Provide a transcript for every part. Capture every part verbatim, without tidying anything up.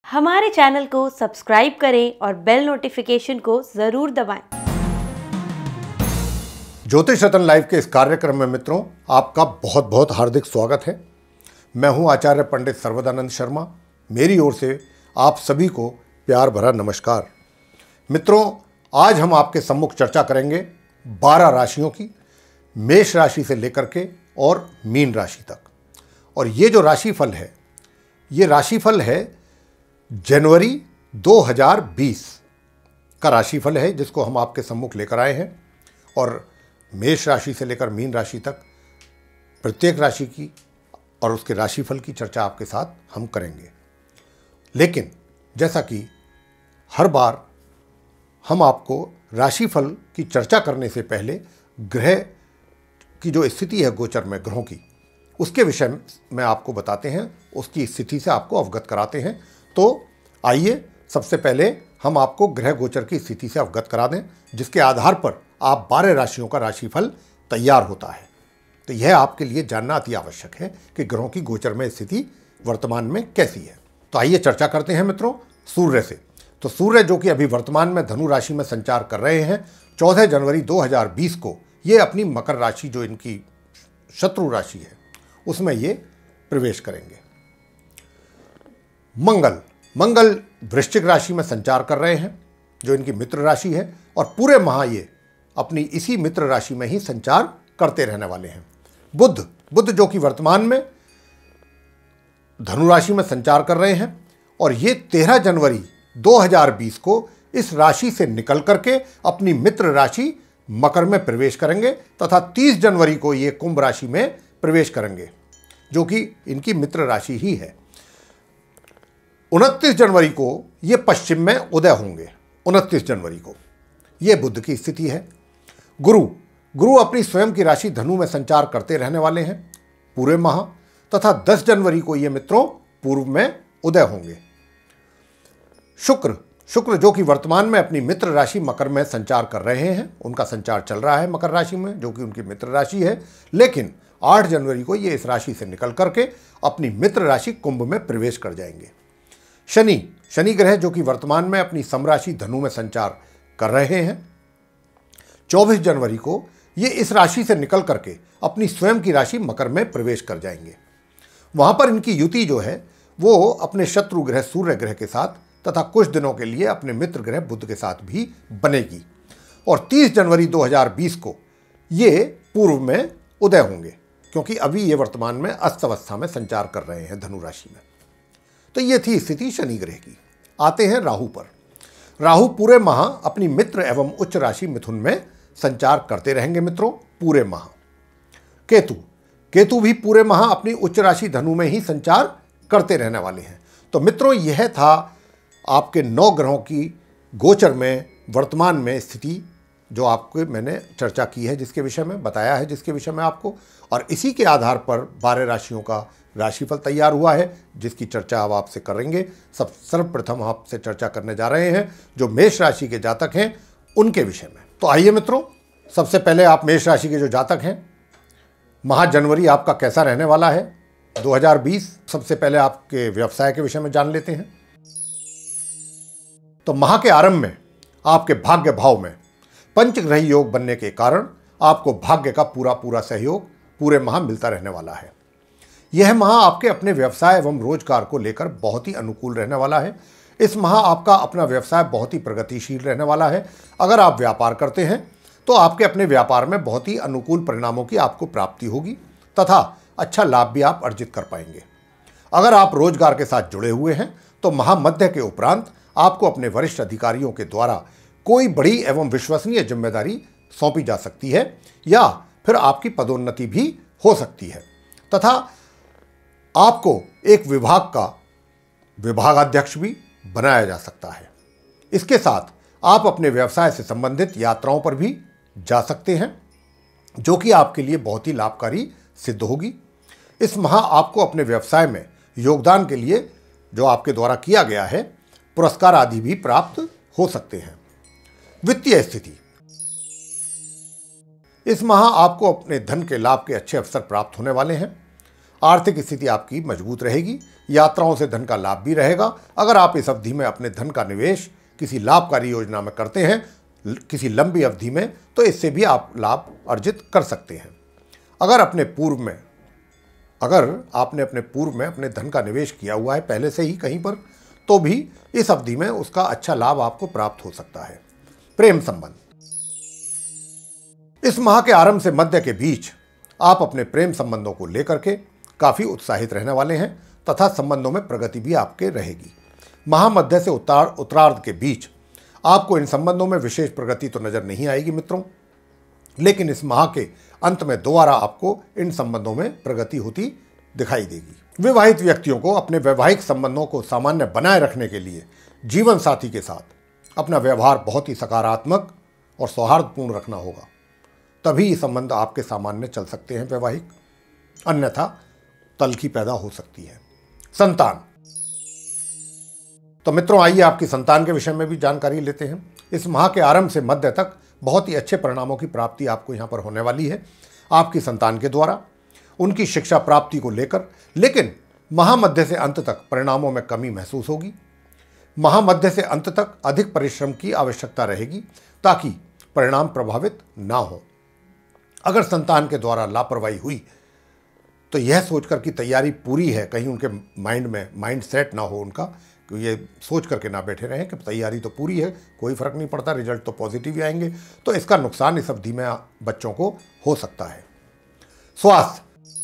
हमारे चैनल को सब्सक्राइब करें और बेल नोटिफिकेशन को जरूर दबाएं। ज्योतिष रत्न लाइव के इस कार्यक्रम में मित्रों आपका बहुत बहुत हार्दिक स्वागत है। मैं हूं आचार्य पंडित सर्वदानंद शर्मा। मेरी ओर से आप सभी को प्यार भरा नमस्कार। मित्रों, आज हम आपके सम्मुख चर्चा करेंगे बारह राशियों की, मेष राशि से लेकर के और मीन राशि तक। और ये जो राशिफल है, ये राशिफल है जनवरी दो हज़ार बीस का राशिफल है, जिसको हम आपके सम्मुख लेकर आए हैं। और मेष राशि से लेकर मीन राशि तक प्रत्येक राशि की और उसके राशिफल की चर्चा आपके साथ हम करेंगे। लेकिन जैसा कि हर बार हम आपको राशिफल की चर्चा करने से पहले ग्रह की जो स्थिति है गोचर में ग्रहों की, उसके विषय में आपको बताते हैं, उसकी स्थिति से आपको अवगत कराते हैं। तो आइए सबसे पहले हम आपको ग्रह गोचर की स्थिति से अवगत करा दें, जिसके आधार पर आप बारह राशियों का राशिफल तैयार होता है। तो यह आपके लिए जानना अति आवश्यक है कि ग्रहों की गोचर में स्थिति वर्तमान में कैसी है। तो आइए चर्चा करते हैं मित्रों सूर्य से। तो सूर्य जो कि अभी वर्तमान में धनु राशि में संचार कर रहे हैं, चौदह जनवरी दो हज़ार बीस को ये अपनी मकर राशि, जो इनकी शत्रु राशि है, उसमें ये प्रवेश करेंगे। मंगल मंगल वृश्चिक राशि में संचार कर रहे हैं, जो इनकी मित्र राशि है, और पूरे माह ये अपनी इसी मित्र राशि में ही संचार करते रहने वाले हैं। बुध बुध जो कि वर्तमान में धनु राशि में संचार कर रहे हैं, और ये तेरह जनवरी दो हज़ार बीस को इस राशि से निकल करके अपनी मित्र राशि मकर में प्रवेश करेंगे तथा तीस जनवरी को ये कुंभ राशि में प्रवेश करेंगे, जो कि इनकी मित्र राशि ही है। उनतीस जनवरी को ये पश्चिम में उदय होंगे। उनतीस जनवरी को ये बुध की स्थिति है। गुरु गुरु अपनी स्वयं की राशि धनु में संचार करते रहने वाले हैं पूरे माह, तथा दस जनवरी को ये मित्रों पूर्व में उदय होंगे। शुक्र शुक्र जो कि वर्तमान में अपनी मित्र राशि मकर में संचार कर रहे हैं, उनका संचार चल रहा है मकर राशि में, जो कि उनकी मित्र राशि है। लेकिन आठ जनवरी को ये इस राशि से निकल करके अपनी मित्र राशि कुंभ में प्रवेश कर जाएंगे। शनि शनि ग्रह जो कि वर्तमान में अपनी समराशि धनु में संचार कर रहे हैं, चौबीस जनवरी को ये इस राशि से निकल करके अपनी स्वयं की राशि मकर में प्रवेश कर जाएंगे। वहां पर इनकी युति जो है वो अपने शत्रु ग्रह सूर्य ग्रह के साथ तथा कुछ दिनों के लिए अपने मित्र ग्रह बुध के साथ भी बनेगी। और तीस जनवरी दो हज़ार बीस को ये पूर्व में उदय होंगे, क्योंकि अभी ये वर्तमान में अस्त अवस्था में संचार कर रहे हैं धनु राशि में। तो ये थी स्थिति शनि ग्रह की। आते हैं राहु पर। राहु पूरे माह अपनी मित्र एवं उच्च राशि मिथुन में संचार करते रहेंगे मित्रों पूरे माह। केतु केतु भी पूरे माह अपनी उच्च राशि धनु में ही संचार करते रहने वाले हैं। तो मित्रों यह था आपके नौ ग्रहों की गोचर में वर्तमान में स्थिति, जो आपको मैंने चर्चा की है, जिसके विषय में बताया है, जिसके विषय में आपको, और इसी के आधार पर बारह राशियों का राशिफल तैयार हुआ है, जिसकी चर्चा अब आपसे करेंगे। सब सर्वप्रथम आपसे चर्चा करने जा रहे हैं जो मेष राशि के जातक हैं उनके विषय में। तो आइए मित्रों, सबसे पहले आप मेष राशि के जो जातक हैं, माह जनवरी आपका कैसा रहने वाला है दो हज़ार बीस। सबसे पहले आपके व्यवसाय के विषय में जान लेते हैं। तो माह के आरंभ में आपके भाग्य भाव में पंचग्रही योग बनने के कारण आपको भाग्य का पूरा पूरा सहयोग पूरे माह मिलता रहने वाला है। यह माह आपके अपने व्यवसाय एवं रोजगार को लेकर बहुत ही अनुकूल रहने वाला है। इस माह आपका अपना व्यवसाय बहुत ही प्रगतिशील रहने वाला है। अगर आप व्यापार करते हैं तो आपके अपने व्यापार में बहुत ही अनुकूल परिणामों की आपको प्राप्ति होगी तथा अच्छा लाभ भी आप अर्जित कर पाएंगे। अगर आप रोजगार के साथ जुड़े हुए हैं तो माह मध्य के उपरांत आपको अपने वरिष्ठ अधिकारियों के द्वारा कोई बड़ी एवं विश्वसनीय जिम्मेदारी सौंपी जा सकती है, या फिर आपकी पदोन्नति भी हो सकती है, तथा आपको एक विभाग का विभागाध्यक्ष भी बनाया जा सकता है। इसके साथ आप अपने व्यवसाय से संबंधित यात्राओं पर भी जा सकते हैं, जो कि आपके लिए बहुत ही लाभकारी सिद्ध होगी। इस माह आपको अपने व्यवसाय में योगदान के लिए जो आपके द्वारा किया गया है पुरस्कार आदि भी प्राप्त हो सकते हैं। वित्तीय स्थिति, इस माह आपको अपने धन के लाभ के अच्छे अवसर प्राप्त होने वाले हैं। आर्थिक स्थिति आपकी मजबूत रहेगी, यात्राओं से धन का लाभ भी रहेगा। अगर आप इस अवधि में अपने धन का निवेश किसी लाभकारी योजना में करते हैं किसी लंबी अवधि में, तो इससे भी आप लाभ अर्जित कर सकते हैं। अगर अपने पूर्व में अगर आपने अपने पूर्व में अपने धन का निवेश किया हुआ है पहले से ही कहीं पर, तो भी इस अवधि में उसका अच्छा लाभ आपको प्राप्त हो सकता है। प्रेम संबंध, इस माह के आरंभ से मध्य के बीच आप अपने प्रेम संबंधों को लेकर के काफी उत्साहित रहने वाले हैं तथा संबंधों में प्रगति भी आपके रहेगी। माह मध्य से उत्तर उत्तरार्ध के बीच आपको इन संबंधों में विशेष प्रगति तो नजर नहीं आएगी मित्रों, लेकिन इस माह के अंत में दोबारा आपको इन संबंधों में प्रगति होती दिखाई देगी। विवाहित व्यक्तियों को अपने वैवाहिक संबंधों को सामान्य बनाए रखने के लिए जीवन साथी के साथ अपना व्यवहार बहुत ही सकारात्मक और सौहार्दपूर्ण रखना होगा, तभी ये संबंध आपके सामान्य चल सकते हैं वैवाहिक, अन्यथा तल्खी पैदा हो सकती है। संतान, तो मित्रों आइए आपकी संतान के विषय में भी जानकारी लेते हैं। इस माह के आरंभ से मध्य तक बहुत ही अच्छे परिणामों की प्राप्ति आपको यहाँ पर होने वाली है आपकी संतान के द्वारा, उनकी शिक्षा प्राप्ति को लेकर, लेकिन महामध्य से अंत तक परिणामों में कमी महसूस होगी। महामध्य से अंत तक अधिक परिश्रम की आवश्यकता रहेगी ताकि परिणाम प्रभावित ना हो। अगर संतान के द्वारा लापरवाही हुई तो यह सोचकर कि तैयारी पूरी है, कहीं उनके माइंड में माइंड सेट ना हो उनका, कि ये सोच करके ना बैठे रहें कि तैयारी तो पूरी है, कोई फर्क नहीं पड़ता, रिजल्ट तो पॉजिटिव ही आएंगे, तो इसका नुकसान इस अवधि में बच्चों को हो सकता है। स्वास्थ्य,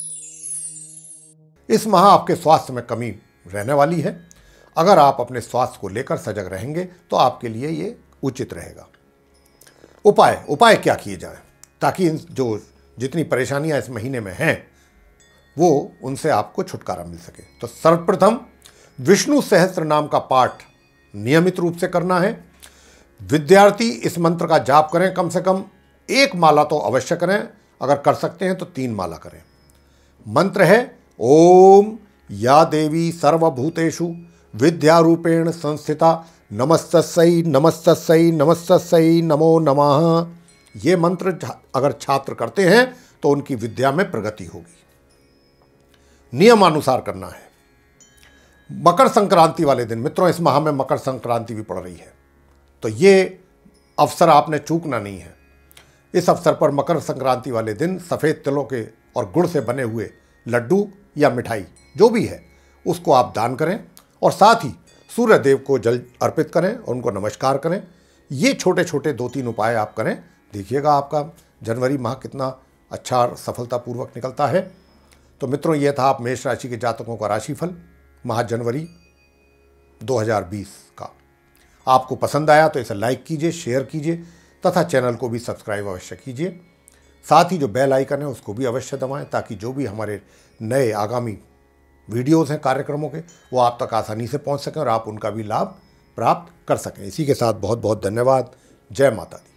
इस माह आपके स्वास्थ्य में कमी रहने वाली है। अगर आप अपने स्वास्थ्य को लेकर सजग रहेंगे तो आपके लिए ये उचित रहेगा। उपाय उपाय क्या किए जाए ताकि इन जो जितनी परेशानियां इस महीने में हैं वो उनसे आपको छुटकारा मिल सके। तो सर्वप्रथम विष्णु सहस्त्र नाम का पाठ नियमित रूप से करना है। विद्यार्थी इस मंत्र का जाप करें, कम से कम एक माला तो अवश्य करें, अगर कर सकते हैं तो तीन माला करें। मंत्र है ओम या देवी सर्वभूतेषु विद्यारूपेण संस्थिता नमस्तस्यै नमस्तस्यै नमस्तस्यै नमो नमः। ये मंत्र अगर छात्र करते हैं तो उनकी विद्या में प्रगति होगी। नियमानुसार करना है। मकर संक्रांति वाले दिन, मित्रों इस माह में मकर संक्रांति भी पड़ रही है, तो ये अवसर आपने चूकना नहीं है। इस अवसर पर मकर संक्रांति वाले दिन सफ़ेद तिलों के और गुड़ से बने हुए लड्डू या मिठाई जो भी है उसको आप दान करें और साथ ही सूर्य देव को जल अर्पित करें और उनको नमस्कार करें। ये छोटे छोटे दो तीन उपाय आप करें, देखिएगा आपका जनवरी माह कितना अच्छा और सफलतापूर्वक निकलता है। तो मित्रों ये था आप मेष राशि के जातकों का राशिफल माह जनवरी दो हज़ार बीस का। आपको पसंद आया तो इसे लाइक कीजिए, शेयर कीजिए तथा चैनल को भी सब्सक्राइब अवश्य कीजिए। साथ ही जो बेल आइकन है उसको भी अवश्य दबाएं ताकि जो भी हमारे नए आगामी वीडियोस हैं कार्यक्रमों के वो आप तक आसानी से पहुंच सकें और आप उनका भी लाभ प्राप्त कर सकें। इसी के साथ बहुत बहुत धन्यवाद। जय माता दी।